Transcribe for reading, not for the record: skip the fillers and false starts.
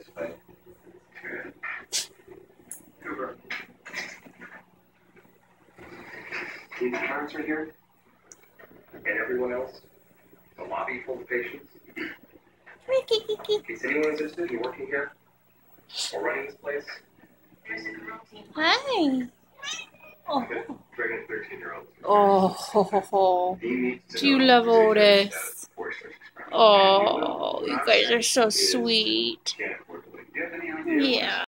The parents are here, and everyone else. The lobby full of patients. In case anyone is interested in working here or running this place. Hi. Oh. Pregnant 13-year-old. Oh. Do you love Ottis? Oh, you guys are so sweet. Yeah.